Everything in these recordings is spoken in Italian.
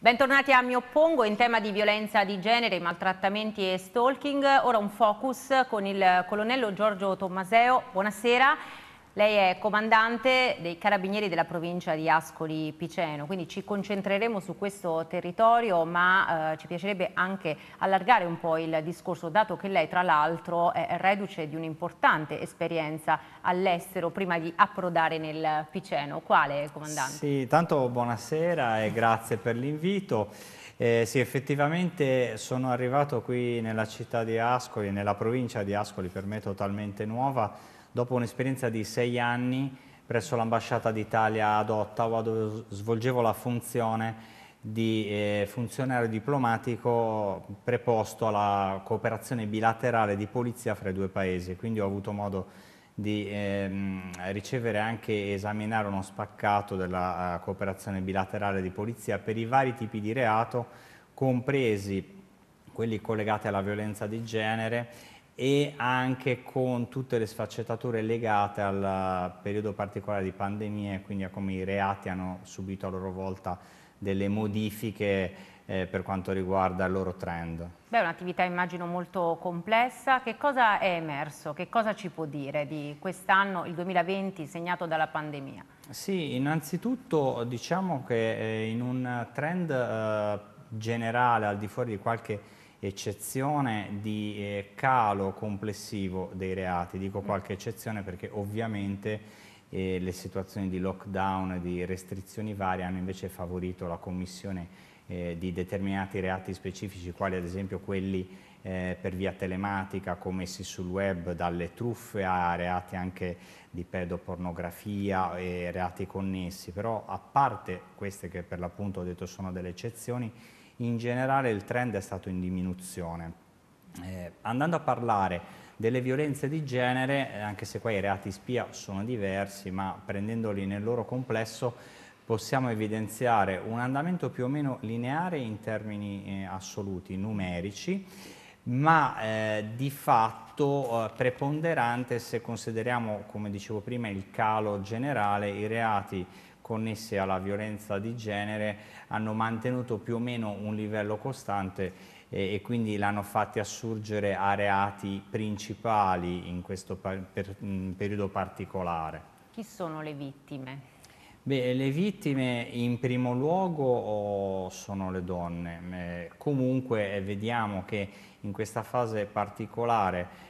Bentornati a Mi Oppongo in tema di violenza di genere, maltrattamenti e stalking. Ora un focus con il colonnello Giorgio Tommaseo. Buonasera. Lei è comandante dei Carabinieri della provincia di Ascoli Piceno, quindi ci concentreremo su questo territorio, ma ci piacerebbe anche allargare un po' il discorso, dato che lei tra l'altro è reduce di un'importante esperienza all'estero prima di approdare nel Piceno. Quale, comandante? Sì, tanto buonasera e grazie per l'invito. Sì, effettivamente sono arrivato qui nella città di Ascoli, nella provincia di Ascoli, per me totalmente nuova, dopo un'esperienza di 6 anni presso l'ambasciata d'Italia ad Ottawa, dove svolgevo la funzione di funzionario diplomatico preposto alla cooperazione bilaterale di polizia fra i due paesi. Quindi ho avuto modo di ricevere anche e esaminare uno spaccato della cooperazione bilaterale di polizia per i vari tipi di reato, compresi quelli collegati alla violenza di genere e anche con tutte le sfaccettature legate al periodo particolare di pandemia e quindi a come i reati hanno subito a loro volta delle modifiche per quanto riguarda il loro trend. Beh, è un'attività immagino molto complessa. Che cosa è emerso? Che cosa ci può dire di quest'anno, il 2020, segnato dalla pandemia? Sì, innanzitutto diciamo che in un trend generale, al di fuori di qualche eccezione di calo complessivo dei reati, dico qualche eccezione perché ovviamente le situazioni di lockdown e di restrizioni varie hanno invece favorito la commissione di determinati reati specifici, quali ad esempio quelli per via telematica commessi sul web, dalle truffe a reati anche di pedopornografia e reati connessi. Però a parte queste che per l'appunto ho detto sono delle eccezioni, in generale il trend è stato in diminuzione. Andando a parlare delle violenze di genere, anche se qua i reati spia sono diversi, ma prendendoli nel loro complesso possiamo evidenziare un andamento più o meno lineare in termini assoluti, numerici, ma di fatto preponderante se consideriamo, come dicevo prima, il calo generale. I reati connessi alla violenza di genere hanno mantenuto più o meno un livello costante e quindi l'hanno fatti assurgere a reati principali in questo periodo particolare. Chi sono le vittime? Beh, le vittime in primo luogo sono le donne. Comunque vediamo che in questa fase particolare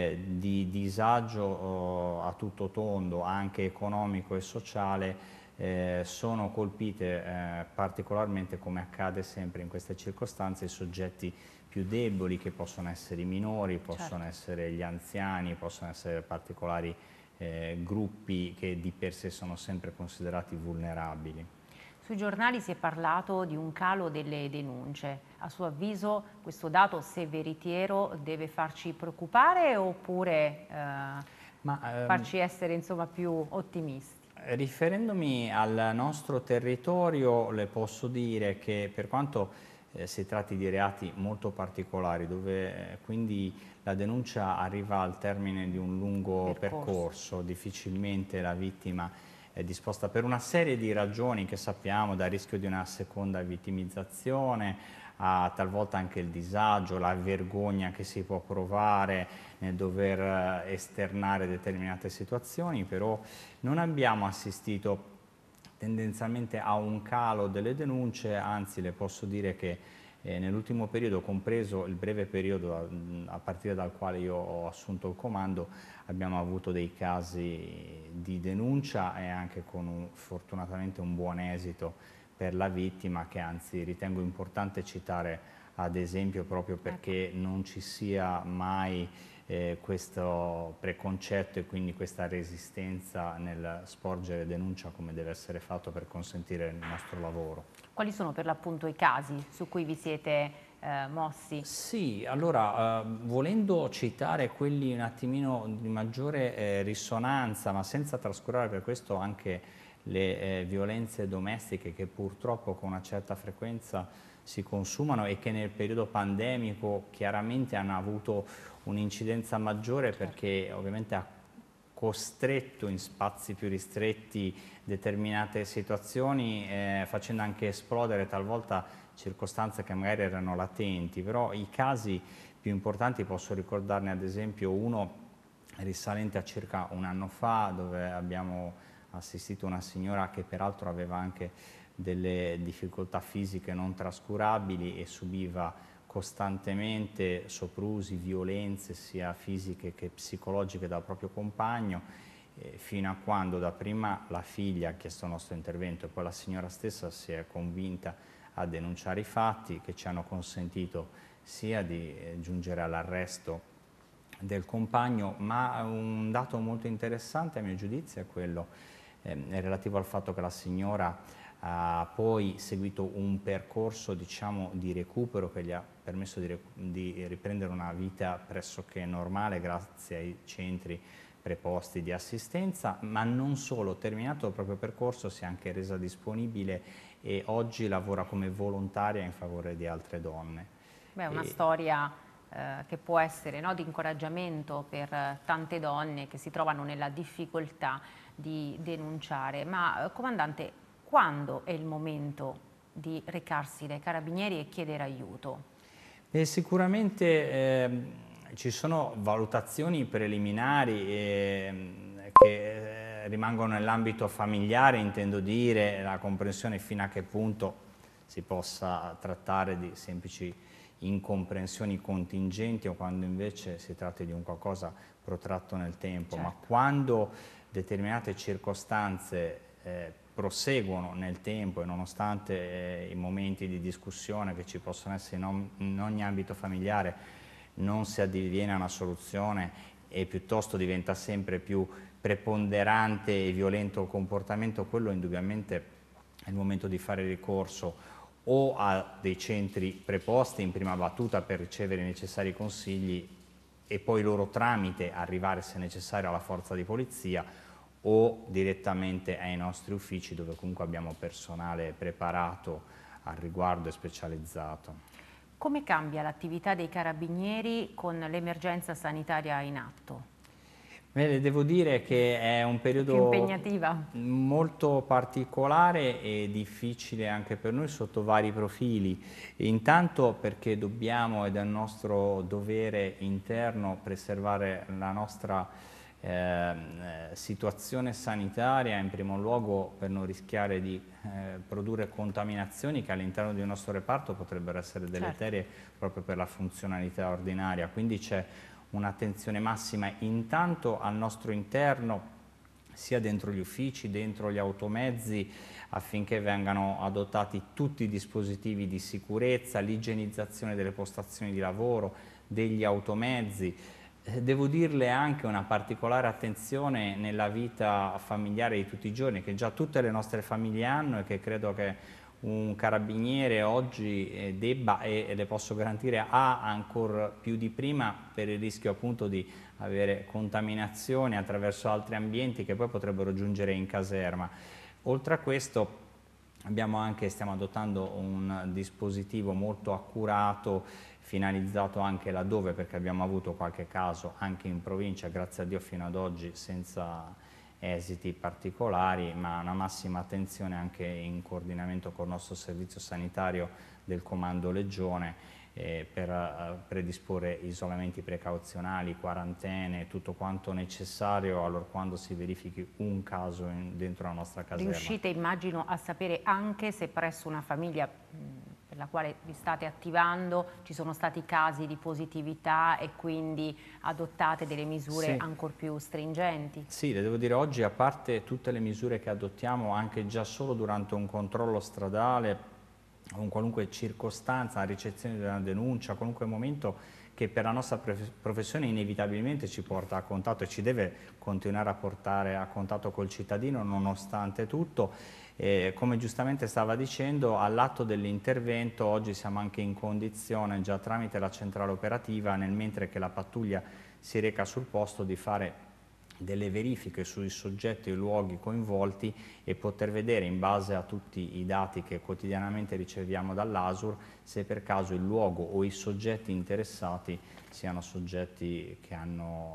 di disagio a tutto tondo, anche economico e sociale, sono colpite particolarmente, come accade sempre in queste circostanze, i soggetti più deboli, che possono essere i minori, possono essere gli anziani, possono essere particolari gruppi che di per sé sono sempre considerati vulnerabili. Sui giornali si è parlato di un calo delle denunce. A suo avviso questo dato, se veritiero, deve farci preoccupare oppure farci essere insomma più ottimisti? Riferendomi al nostro territorio, le posso dire che per quanto si tratti di reati molto particolari, dove quindi la denuncia arriva al termine di un lungo percorso, difficilmente la vittima è disposta, per una serie di ragioni che sappiamo, dal rischio di una seconda vittimizzazione, a talvolta anche il disagio, la vergogna che si può provare nel dover esternare determinate situazioni, però non abbiamo assistito tendenzialmente a un calo delle denunce, anzi le posso dire che nell'ultimo periodo, compreso il breve periodo a partire dal quale io ho assunto il comando, abbiamo avuto dei casi di denuncia e anche con fortunatamente un buon esito per la vittima, che anzi ritengo importante citare ad esempio proprio perché non ci sia mai questo preconcetto e quindi questa resistenza nel sporgere denuncia come deve essere fatto per consentire il nostro lavoro. Quali sono per l'appunto i casi su cui vi siete mossi? Sì, allora volendo citare quelli un attimino di maggiore risonanza, ma senza trascurare per questo anche le violenze domestiche che purtroppo con una certa frequenza si consumano e che nel periodo pandemico chiaramente hanno avuto un'incidenza maggiore perché ovviamente costretto in spazi più ristretti determinate situazioni, facendo anche esplodere talvolta circostanze che magari erano latenti, però i casi più importanti posso ricordarne ad esempio uno risalente a circa un anno fa, dove abbiamo assistito una signora che peraltro aveva anche delle difficoltà fisiche non trascurabili e subiva costantemente soprusi, violenze sia fisiche che psicologiche dal proprio compagno, fino a quando dapprima la figlia ha chiesto il nostro intervento e poi la signora stessa si è convinta a denunciare i fatti, che ci hanno consentito sia di giungere all'arresto del compagno, ma un dato molto interessante a mio giudizio è quello relativo al fatto che la signora ha poi seguito un percorso, diciamo, di recupero che gli ha permesso di riprendere una vita pressoché normale grazie ai centri preposti di assistenza, ma non solo, terminato il proprio percorso si è anche resa disponibile e oggi lavora come volontaria in favore di altre donne. Beh, una storia che può essere, no, di incoraggiamento per tante donne che si trovano nella difficoltà di denunciare. Ma comandante, quando è il momento di recarsi dai carabinieri e chiedere aiuto? Sicuramente ci sono valutazioni preliminari che rimangono nell'ambito familiare, intendo dire, la comprensione fino a che punto si possa trattare di semplici incomprensioni contingenti o quando invece si tratta di un qualcosa protratto nel tempo, certo. Ma quando determinate circostanze proseguono nel tempo e nonostante i momenti di discussione che ci possono essere in ogni ambito familiare non si addiviene a una soluzione e piuttosto diventa sempre più preponderante e violento il comportamento, quello indubbiamente è il momento di fare ricorso o a dei centri preposti in prima battuta per ricevere i necessari consigli e poi loro tramite arrivare se necessario alla forza di polizia o direttamente ai nostri uffici dove comunque abbiamo personale preparato al riguardo e specializzato. Come cambia l'attività dei carabinieri con l'emergenza sanitaria in atto? Beh, devo dire che è un periodo molto particolare e difficile anche per noi sotto vari profili. Intanto perché dobbiamo, ed è il nostro dovere interno, preservare la nostra situazione sanitaria, in primo luogo per non rischiare di produrre contaminazioni che all'interno del nostro reparto potrebbero essere deleterie, certo, proprio per la funzionalità ordinaria. Quindi c'è un'attenzione massima intanto al nostro interno, sia dentro gli uffici, dentro gli automezzi, affinché vengano adottati tutti i dispositivi di sicurezza, l'igienizzazione delle postazioni di lavoro, degli automezzi. Devo dirle anche una particolare attenzione nella vita familiare di tutti i giorni, che già tutte le nostre famiglie hanno e che credo che un carabiniere oggi debba, e le posso garantire ha ancora più di prima, per il rischio appunto di avere contaminazioni attraverso altri ambienti che poi potrebbero giungere in caserma. Oltre a questo stiamo adottando un dispositivo molto accurato, finalizzato anche laddove, perché abbiamo avuto qualche caso anche in provincia, grazie a Dio fino ad oggi senza esiti particolari, ma una massima attenzione anche in coordinamento con il nostro servizio sanitario del Comando Legione per predisporre isolamenti precauzionali, quarantene, tutto quanto necessario allorquando si verifichi un caso dentro la nostra caserma. Riuscite, immagino, a sapere anche se presso una famiglia per la quale vi state attivando ci sono stati casi di positività e quindi adottate delle misure ancor più stringenti? Sì, le devo dire, oggi a parte tutte le misure che adottiamo anche già solo durante un controllo stradale, con qualunque circostanza, la ricezione di una denuncia, qualunque momento che per la nostra professione inevitabilmente ci porta a contatto e ci deve continuare a portare a contatto col cittadino nonostante tutto. Come giustamente stava dicendo, all'atto dell'intervento oggi siamo anche in condizione, già tramite la centrale operativa, nel mentre che la pattuglia si reca sul posto, di fare delle verifiche sui soggetti e luoghi coinvolti e poter vedere, in base a tutti i dati che quotidianamente riceviamo dall'ASUR, se per caso il luogo o i soggetti interessati siano soggetti che hanno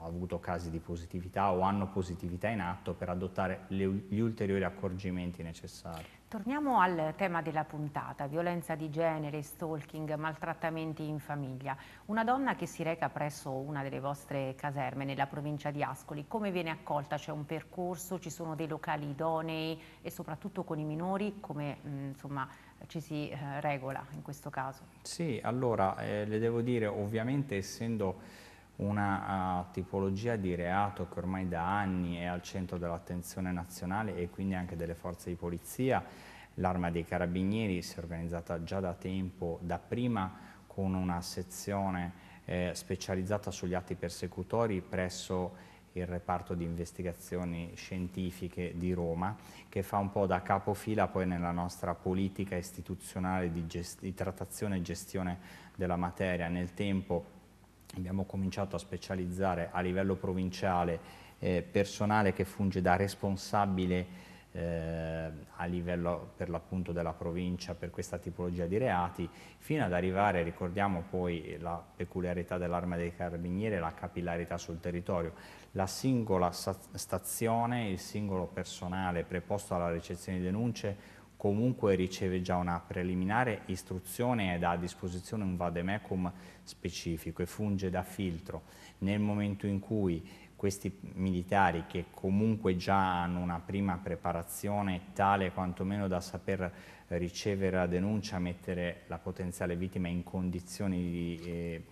avuto casi di positività o hanno positività in atto per adottare gli ulteriori accorgimenti necessari. Torniamo al tema della puntata, violenza di genere, stalking, maltrattamenti in famiglia. Una donna che si reca presso una delle vostre caserme nella provincia di Ascoli, come viene accolta? C'è un percorso, ci sono dei locali idonei e soprattutto con i minori come insomma, ci si regola in questo caso? Sì, allora le devo dire, ovviamente essendo una tipologia di reato che ormai da anni è al centro dell'attenzione nazionale e quindi anche delle forze di polizia, l'Arma dei Carabinieri si è organizzata già da tempo, dapprima con una sezione specializzata sugli atti persecutori presso il reparto di investigazioni scientifiche di Roma, che fa un po' da capofila poi nella nostra politica istituzionale di trattazione e gestione della materia. Nel tempo abbiamo cominciato a specializzare a livello provinciale personale che funge da responsabile a livello per l'appunto della provincia per questa tipologia di reati, fino ad arrivare, ricordiamo poi la peculiarità dell'Arma dei Carabinieri e la capillarità sul territorio. La singola stazione, il singolo personale preposto alla ricezione di denunce comunque riceve già una preliminare istruzione ed ha a disposizione un vademecum specifico e funge da filtro. Nel momento in cui questi militari, che comunque già hanno una prima preparazione tale quantomeno da saper ricevere la denuncia, mettere la potenziale vittima in condizioni di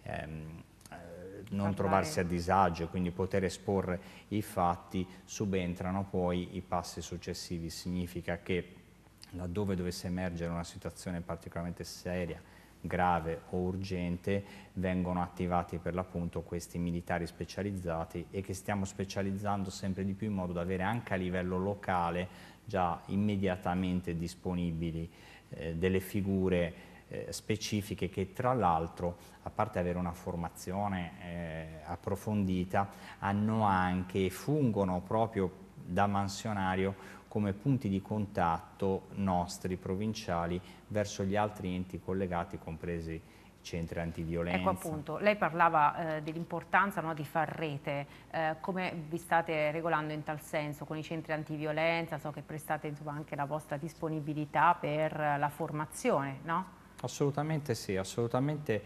non trovarsi a disagio e quindi poter esporre i fatti, subentrano poi i passi successivi. Significa che laddove dovesse emergere una situazione particolarmente seria, grave o urgente, vengono attivati per l'appunto questi militari specializzati e che stiamo specializzando sempre di più in modo da avere anche a livello locale già immediatamente disponibili delle figure specifiche che tra l'altro, a parte avere una formazione approfondita, hanno anche, fungono proprio da mansionario come punti di contatto nostri provinciali verso gli altri enti collegati, compresi i centri antiviolenza. Ecco appunto, lei parlava dell'importanza, no, di far rete, come vi state regolando in tal senso con i centri antiviolenza? So che prestate insomma, anche la vostra disponibilità per la formazione, no? Assolutamente sì, assolutamente.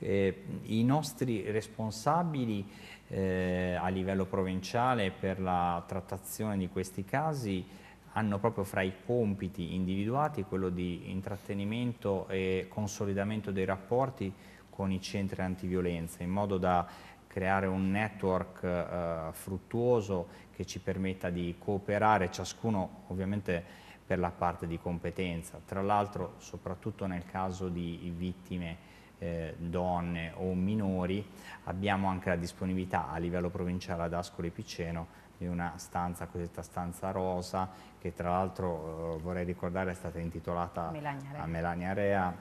I nostri responsabili a livello provinciale per la trattazione di questi casi hanno proprio fra i compiti individuati quello di intrattenimento e consolidamento dei rapporti con i centri antiviolenza, in modo da creare un network fruttuoso che ci permetta di cooperare, ciascuno ovviamente per la parte di competenza. Tra l'altro, soprattutto nel caso di vittime donne o minori, abbiamo anche la disponibilità a livello provinciale ad Ascoli Piceno di una stanza, cosiddetta stanza rosa, che tra l'altro vorrei ricordare è stata intitolata a Melania Rea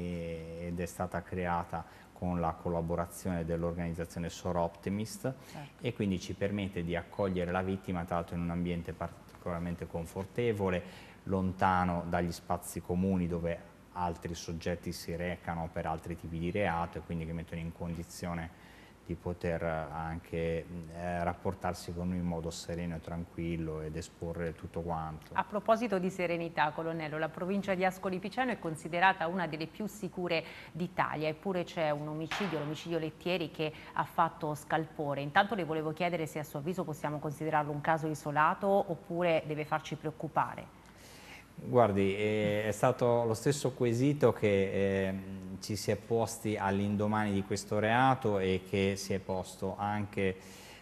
ed è stata creata con la collaborazione dell'organizzazione Sor Optimist, certo. E quindi ci permette di accogliere la vittima tra l'altro in un ambiente particolarmente confortevole, lontano dagli spazi comuni dove altri soggetti si recano per altri tipi di reato e quindi che mettono in condizione di poter anche rapportarsi con noi in modo sereno e tranquillo ed esporre tutto quanto. A proposito di serenità, colonnello, la provincia di Ascoli Piceno è considerata una delle più sicure d'Italia, eppure c'è un omicidio, l'omicidio Lettieri, che ha fatto scalpore. Intanto le volevo chiedere se a suo avviso possiamo considerarlo un caso isolato oppure deve farci preoccupare. Guardi, è stato lo stesso quesito che ci si è posti all'indomani di questo reato e che si è posto anche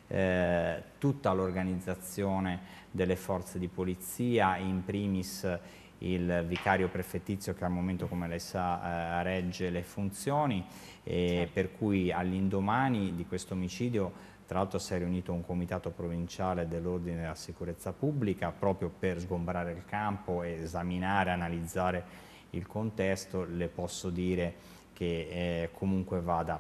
tutta l'organizzazione delle forze di polizia, in primis il vicario prefettizio che al momento, come lei sa, regge le funzioni, certo. Per cui all'indomani di questo omicidio tra l'altro si è riunito un comitato provinciale dell'ordine della sicurezza pubblica proprio per sgombrare il campo e esaminare, analizzare il contesto. Le posso dire che comunque vada,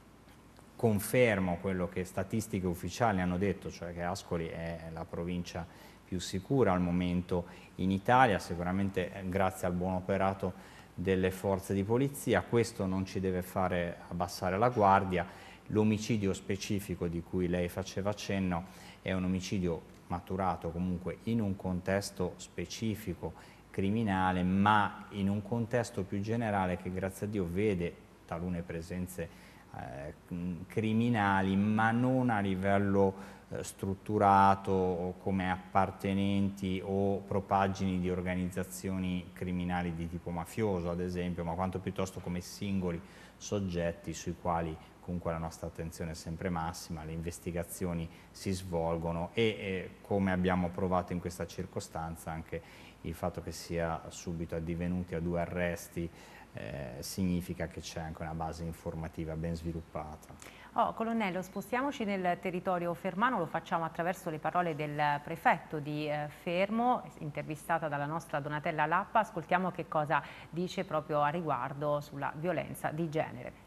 confermo quello che statistiche ufficiali hanno detto, cioè che Ascoli è la provincia più sicura al momento in Italia, sicuramente grazie al buon operato delle forze di polizia. Questo non ci deve fare abbassare la guardia. l'omicidio specifico di cui lei faceva cenno è un omicidio maturato comunque in un contesto specifico criminale, ma in un contesto più generale che grazie a Dio vede talune presenze criminali, ma non a livello strutturato o come appartenenti o propaggini di organizzazioni criminali di tipo mafioso, ad esempio, ma quanto piuttosto come singoli soggetti sui quali comunque la nostra attenzione è sempre massima, le investigazioni si svolgono e come abbiamo provato in questa circostanza anche il fatto che sia subito addivenuti a 2 arresti significa che c'è anche una base informativa ben sviluppata. Colonnello, spostiamoci nel territorio fermano, lo facciamo attraverso le parole del prefetto di Fermo, intervistata dalla nostra Donatella Lappa. Ascoltiamo che cosa dice proprio a riguardo sulla violenza di genere.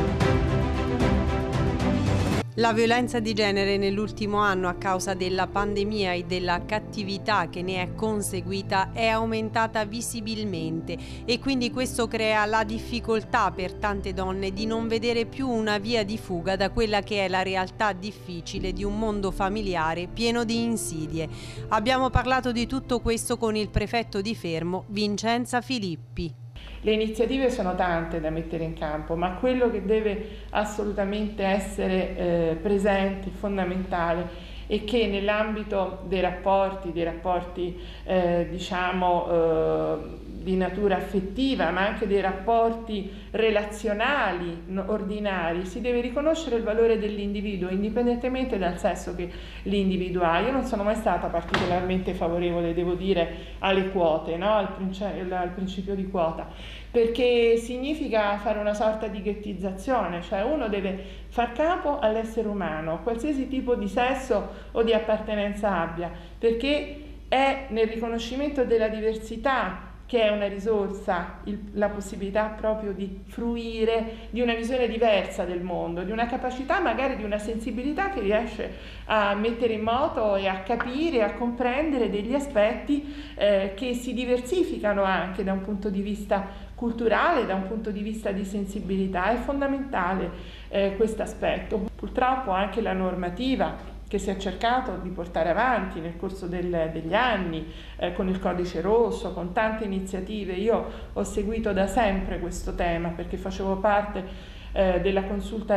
La violenza di genere nell'ultimo anno, a causa della pandemia e della cattività che ne è conseguita, è aumentata visibilmente e quindi questo crea la difficoltà per tante donne di non vedere più una via di fuga da quella che è la realtà difficile di un mondo familiare pieno di insidie. Abbiamo parlato di tutto questo con il prefetto di Fermo, Vincenza Filippi. Le iniziative sono tante da mettere in campo, ma quello che deve assolutamente essere presente, fondamentale, è che nell'ambito dei rapporti di natura affettiva, ma anche dei rapporti relazionali ordinari, si deve riconoscere il valore dell'individuo indipendentemente dal sesso che l'individuo ha. Io non sono mai stata particolarmente favorevole, devo dire, alle quote, no? al principio di quota, perché significa fare una sorta di ghettizzazione, cioè uno deve far capo all'essere umano, qualsiasi tipo di sesso o di appartenenza abbia, perché è nel riconoscimento della diversità che è una risorsa, la possibilità proprio di fruire di una visione diversa del mondo, di una capacità, magari di una sensibilità che riesce a mettere in moto e a capire, a comprendere degli aspetti che si diversificano anche da un punto di vista culturale, da un punto di vista di sensibilità. È fondamentale questo aspetto. Purtroppo anche la normativa che si è cercato di portare avanti nel corso degli anni, con il codice rosso, con tante iniziative. Io ho seguito da sempre questo tema perché facevo parte della consulta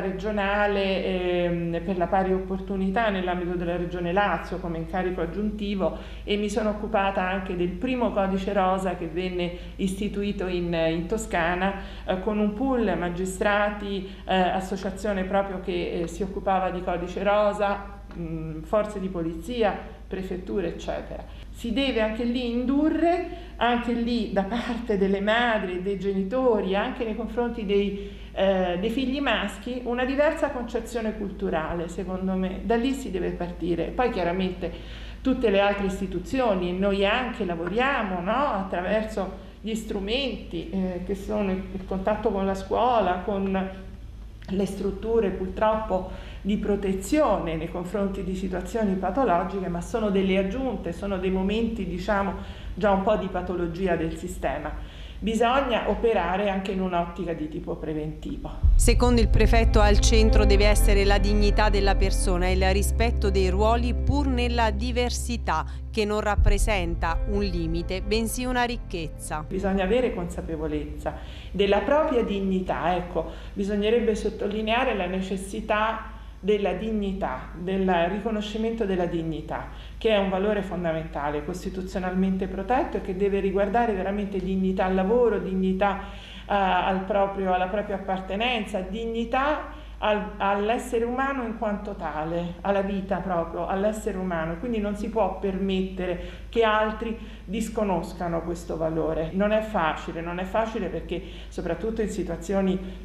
regionale per la pari opportunità nell'ambito della Regione Lazio come incarico aggiuntivo, e mi sono occupata anche del primo codice rosa che venne istituito in Toscana con un pool magistrati, associazione proprio che si occupava di codice rosa, forze di polizia, prefetture, eccetera. Si deve anche lì indurre, anche lì da parte delle madri e dei genitori, anche nei confronti dei figli maschi, una diversa concezione culturale, secondo me. Da lì si deve partire. Poi chiaramente tutte le altre istituzioni, noi anche lavoriamo, no? Attraverso gli strumenti che sono il contatto con la scuola, con le strutture purtroppo di protezione nei confronti di situazioni patologiche, ma sono delle aggiunte, sono dei momenti, diciamo, già un po' di patologia del sistema. Bisogna operare anche in un'ottica di tipo preventivo. Secondo il prefetto, al centro deve essere la dignità della persona e il rispetto dei ruoli pur nella diversità, che non rappresenta un limite, bensì una ricchezza. Bisogna avere consapevolezza della propria dignità. Ecco, bisognerebbe sottolineare la necessità della dignità, del riconoscimento della dignità, che è un valore fondamentale, costituzionalmente protetto e che deve riguardare veramente dignità al lavoro, dignità alla propria appartenenza, dignità all'essere umano in quanto tale, alla vita proprio, all'essere umano. Quindi non si può permettere che altri disconoscano questo valore. Non è facile perché soprattutto in situazioni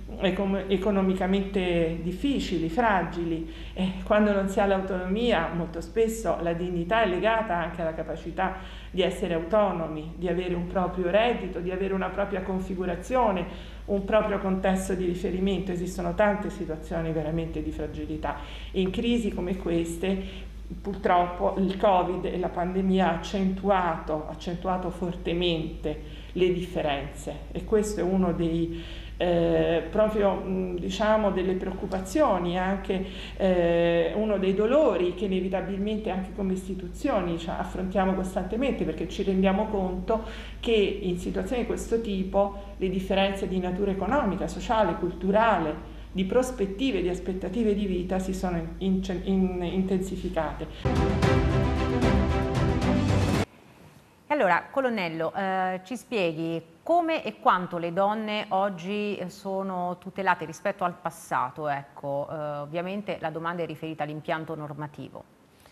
economicamente difficili, fragili, quando non si ha l'autonomia, molto spesso la dignità è legata anche alla capacità di essere autonomi, di avere un proprio reddito, di avere una propria configurazione, un proprio contesto di riferimento. Esistono tante situazioni veramente di fragilità. In crisi come queste purtroppo il Covid e la pandemia ha accentuato fortemente le differenze, e questo è uno dei diciamo delle preoccupazioni, anche uno dei dolori che inevitabilmente anche come istituzioni affrontiamo costantemente, perché ci rendiamo conto che in situazioni di questo tipo le differenze di natura economica, sociale, culturale, di prospettive, di aspettative di vita si sono intensificate. Allora, colonnello, ci spieghi come e quanto le donne oggi sono tutelate rispetto al passato? Ecco, ovviamente la domanda è riferita all'impianto normativo.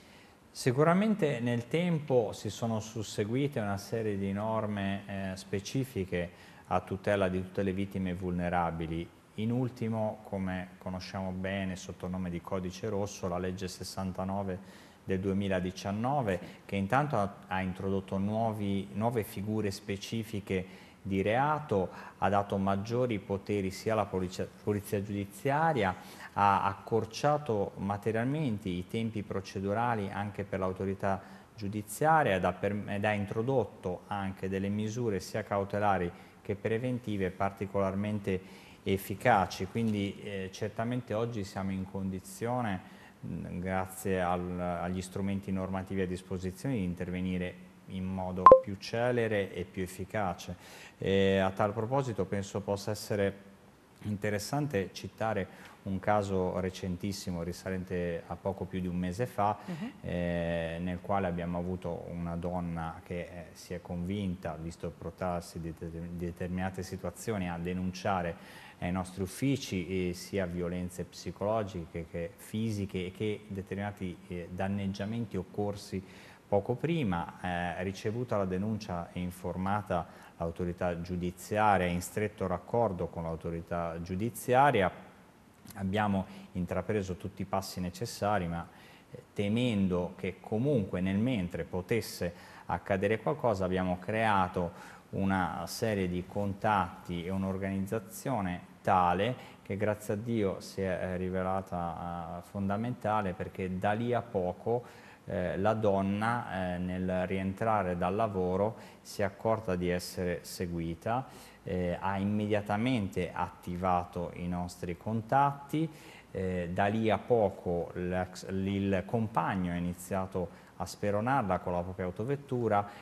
Sicuramente nel tempo si sono susseguite una serie di norme specifiche a tutela di tutte le vittime vulnerabili. In ultimo, come conosciamo bene sotto il nome di Codice Rosso, la legge 69 del 2019, che intanto ha introdotto nuove figure specifiche di reato, ha dato maggiori poteri sia alla polizia giudiziaria, ha accorciato materialmente i tempi procedurali anche per l'autorità giudiziaria ed ha introdotto anche delle misure sia cautelari che preventive particolarmente efficaci. Quindi certamente oggi siamo in condizione, grazie agli strumenti normativi a disposizione, di intervenire in modo più celere e più efficace. A tal proposito penso possa essere interessante citare un caso recentissimo, risalente a poco più di un mese fa, nel quale abbiamo avuto una donna che si è convinta, visto il protrarsi di determinate situazioni, a denunciare ai nostri uffici sia violenze psicologiche che fisiche che determinati danneggiamenti occorsi poco prima. Ricevuta la denuncia e informata l'autorità giudiziaria, in stretto raccordo con l'autorità giudiziaria, abbiamo intrapreso tutti i passi necessari, ma temendo che comunque nel mentre potesse accadere qualcosa, abbiamo creato una serie di contatti e un'organizzazione tale che grazie a Dio si è rivelata fondamentale, perché da lì a poco la donna nel rientrare dal lavoro si è accorta di essere seguita, ha immediatamente attivato i nostri contatti, da lì a poco il compagno ha iniziato a speronarla con la propria autovettura,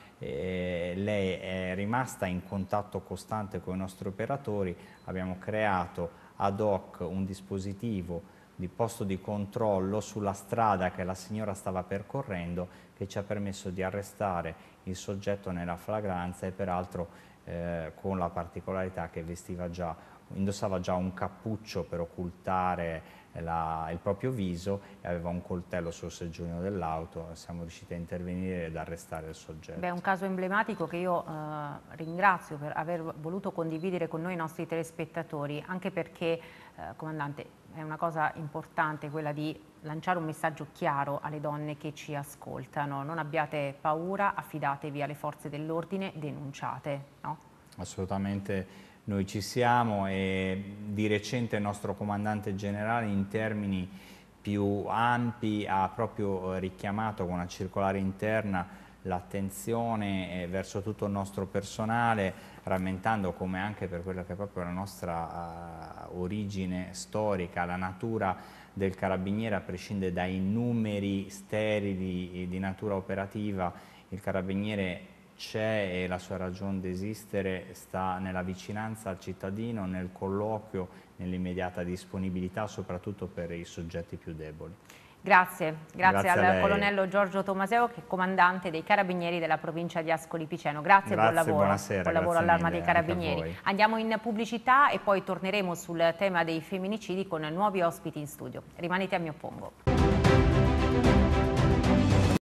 lei è rimasta in contatto costante con i nostri operatori, abbiamo creato ad hoc un dispositivo di posto di controllo sulla strada che la signora stava percorrendo, che ci ha permesso di arrestare il soggetto nella flagranza, e peraltro con la particolarità che indossava già un cappuccio per occultare il proprio viso e aveva un coltello sul seggiolino dell'auto. Siamo riusciti a intervenire ed arrestare il soggetto. Beh, è un caso emblematico che io ringrazio per aver voluto condividere con noi i nostri telespettatori, anche perché, comandante, è una cosa importante quella di lanciare un messaggio chiaro alle donne che ci ascoltano. Non abbiate paura, affidatevi alle forze dell'ordine, denunciate, no? Assolutamente. Noi ci siamo, e di recente il nostro comandante generale in termini più ampi ha proprio richiamato con una circolare interna l'attenzione verso tutto il nostro personale, rammentando come anche per quella che è proprio la nostra origine storica, la natura del carabiniere prescinde dai numeri sterili di natura operativa. Il carabiniere c'è e la sua ragione di esistere sta nella vicinanza al cittadino, nel colloquio, nell'immediata disponibilità, soprattutto per i soggetti più deboli. Grazie al colonnello Giorgio Tomaseo, che è comandante dei Carabinieri della provincia di Ascoli Piceno. Grazie e buon lavoro. Buonasera, buon lavoro all'Arma dei Carabinieri. Andiamo in pubblicità e poi torneremo sul tema dei femminicidi con nuovi ospiti in studio. Rimanete a Mi Oppongo.